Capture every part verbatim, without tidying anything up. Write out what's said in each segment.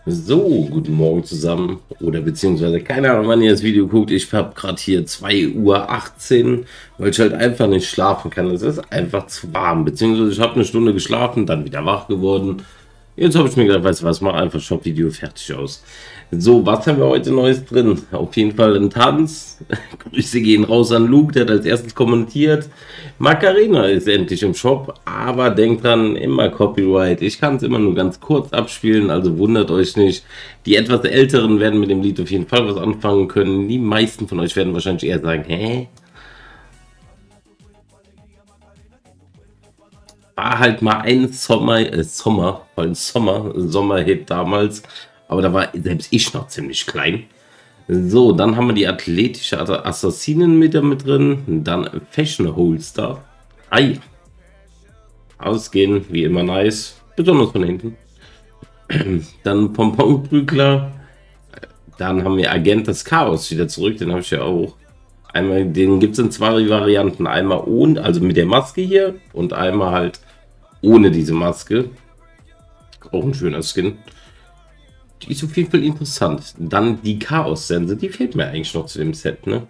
So, guten Morgen zusammen oder beziehungsweise keine Ahnung, wann ihr das Video guckt. Ich habe gerade hier zwei Uhr achtzehn, weil ich halt einfach nicht schlafen kann. Es ist einfach zu warm, beziehungsweise ich habe eine Stunde geschlafen, dann wieder wach geworden. Jetzt habe ich mir gedacht, weißt du was, mach einfach Shop-Video fertig aus. So, was haben wir heute Neues drin? Auf jeden Fall ein Tanz. Grüße gehen raus an Luke, der hat als erstes kommentiert. Macarena ist endlich im Shop, aber denkt dran, immer Copyright. Ich kann es immer nur ganz kurz abspielen, also wundert euch nicht. Die etwas Älteren werden mit dem Lied auf jeden Fall was anfangen können. Die meisten von euch werden wahrscheinlich eher sagen, hä? War halt mal ein Sommer, äh, Sommer, voll ein Sommer, Sommerhit damals. Aber da war selbst ich noch ziemlich klein. So, dann haben wir die athletische Assassinen mit, mit drin. Dann Fashion Holster. Ei. Ausgehen, wie immer nice. Besonders von hinten. Dann Pomponprügler. Dann haben wir Agent des Chaos wieder zurück. Den habe ich ja auch. Einmal, den gibt es in zwei Varianten. Einmal ohne, also mit der Maske hier. Und einmal halt ohne diese Maske. Auch ein schöner Skin. Die ist auf jeden Fall interessant. Dann die Chaos-Sense, die fehlt mir eigentlich noch zu dem Set, ne?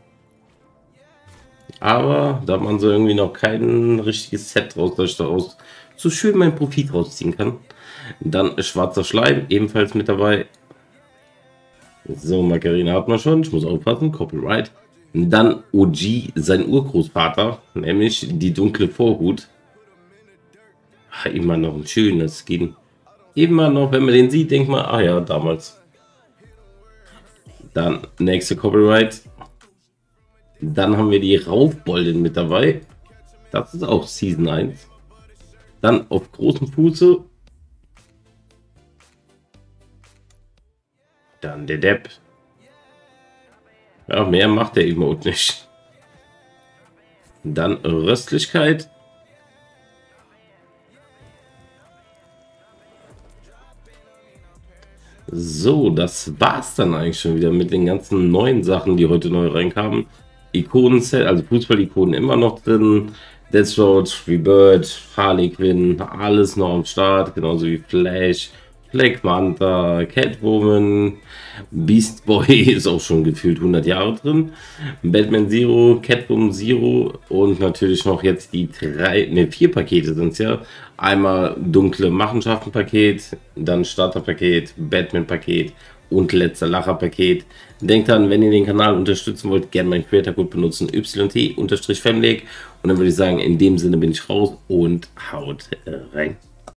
Aber da hat man so irgendwie noch kein richtiges Set draus, dass ich daraus so schön meinen Profit rausziehen kann. Dann schwarzer Schleim, ebenfalls mit dabei. So, Macarena hat man schon, ich muss aufpassen, Copyright. Dann O G, sein Urgroßvater, nämlich die dunkle Vorhut. Ach, immer noch ein schöner Skin. Immer noch, wenn man den sieht, denkt man, ah ja, damals. Dann nächste Copyright. Dann haben wir die Raufboldin mit dabei. Das ist auch Season eins. Dann auf großem Fuße. Dann der Depp. Ja, mehr macht der Emote nicht. Dann Röstlichkeit. So, das war's dann eigentlich schon wieder mit den ganzen neuen Sachen, die heute neu reinkamen. Ikonen-Set, also Fußball-Ikonen immer noch drin. Deathstroke, Rebirth, Harley Quinn, alles noch am Start, genauso wie Flash, Black Manta, Catwoman, Beast Boy ist auch schon gefühlt hundert Jahre drin, Batman Zero, Catwoman Zero und natürlich noch jetzt die drei, ne, vier Pakete sind es ja. Einmal dunkle Machenschaften-Paket, dann Starter-Paket, Batman-Paket und letzter Lacher-Paket. Denkt dran, wenn ihr den Kanal unterstützen wollt, gerne meinen Creator-Code benutzen, Y T Family. Und dann würde ich sagen, in dem Sinne bin ich raus und haut rein.